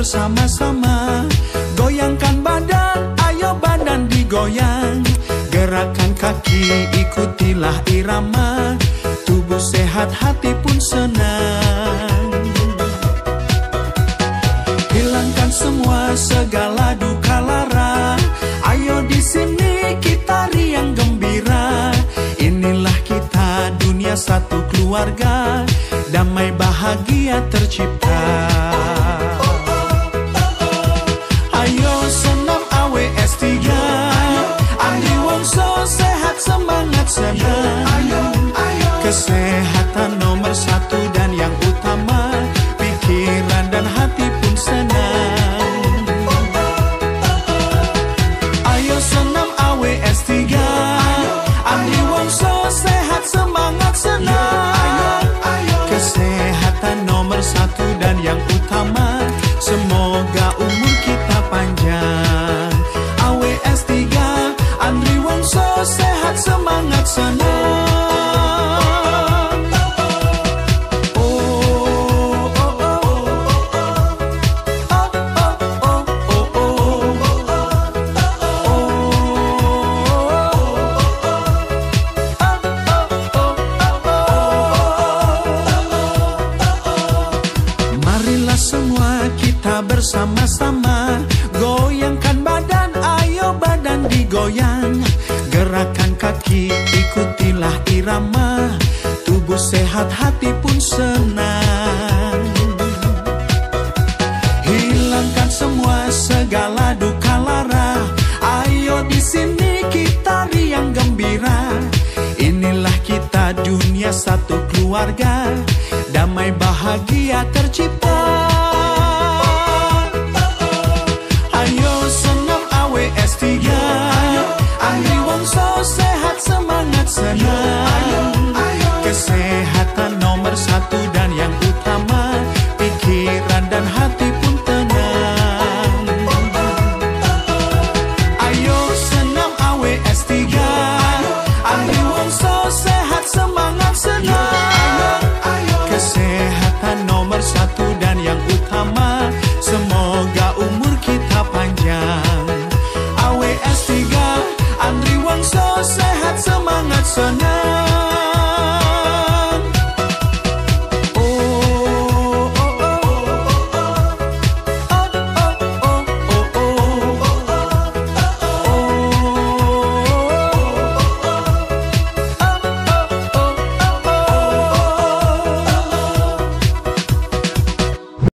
bersama-sama. Goyangkan badan, ayo badan digoyang. Gerakan kaki, ikutilah irama. Tubuh sehat, hati pun senang. Hilangkan semua segala duka lara. Ayo di sini kita riang gembira. Inilah kita, dunia satu keluarga. Damai bahagia tercipta. Ayo senam AWS3. Andi Wongso sehat semangat senam. Kesehatan nomor satu dan yang utama. Pikiran dan hati pun senang. Ayo senam AWS3. Andi Wongso sehat semangat senam. Kesehatan nomor satu dan yang utama. Semoga umur kita panjang. AWS3 Andi Wongso sehat semangat senam. Semua kita bersama-sama. Goyangkan badan, ayo badan digoyang. Gerakan kaki, ikutilah irama. Tubuh sehat, hati pun senang. Hilangkan semua segala duka lara. Ayo di sini kita riang gembira. Inilah kita, dunia satu keluarga. Damai bahagia tercipta. Ayo senam AWS3. Andi Wongso sehat semangat senam. Kesehatan nomor satu dan yang utama. Pikiran dan hati pun tenang. Ayo senam AWS3. Andi Wongso sehat semangat senam. Kesehatan nomor satu dan yang utama. Semoga umur kita panjang. AWS3 Andi Wongso sehat semangat senang.